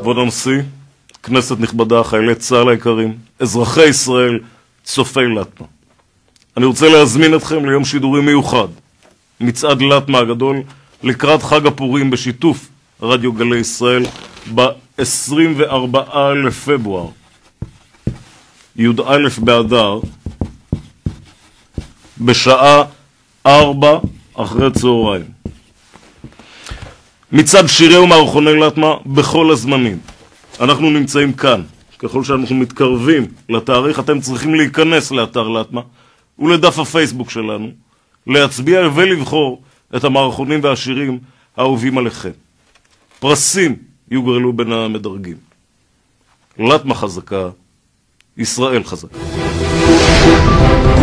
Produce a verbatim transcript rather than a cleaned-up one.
כבוד הנשיא, כנסת נכבדה, חיילי צה"ל היקרים, אזרחי ישראל, צופי לטמה. אני רוצה להזמין אתכם ליום שידורי מיוחד, מצעד לטמה הגדול, לקראת חג הפורים בשיתוף רדיו גלי ישראל, ב-עשרים וארבעה לפברואר, י"א באדר, בשעה ארבע אחרי צהריים. מצעד שירי ומערכוני לטמה בכל הזמנים. אנחנו נמצאים כאן. ככל שאנחנו מתקרבים לתאריך, אתם צריכים להיכנס לאתר לטמה ולדף הפייסבוק שלנו, להצביע ולבחור את המערכונים והשירים האהובים עליכם. פרסים יוגרלו בין המדרגים. לטמה חזקה, ישראל חזקה.